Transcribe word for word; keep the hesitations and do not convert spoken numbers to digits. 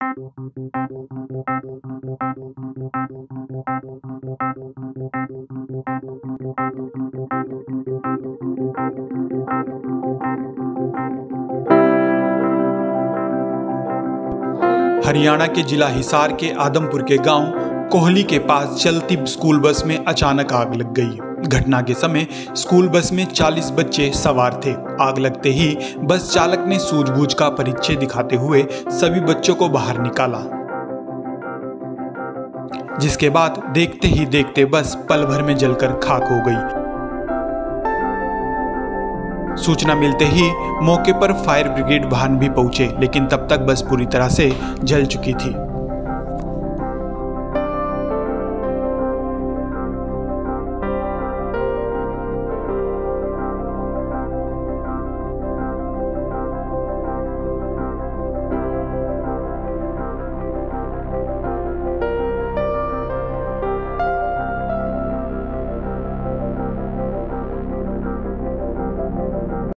हरियाणा के जिला हिसार के आदमपुर के गांव कोहली के पास चलती स्कूल बस में अचानक आग लग गई। घटना के समय स्कूल बस में चालीस बच्चे सवार थे। आग लगते ही बस चालक ने सूझबूझ का परिचय दिखाते हुए सभी बच्चों को बाहर निकाला, जिसके बाद देखते ही देखते बस पल भर में जलकर खाक हो गई। सूचना मिलते ही मौके पर फायर ब्रिगेड वाहन भी पहुंचे, लेकिन तब तक बस पूरी तरह से जल चुकी थी।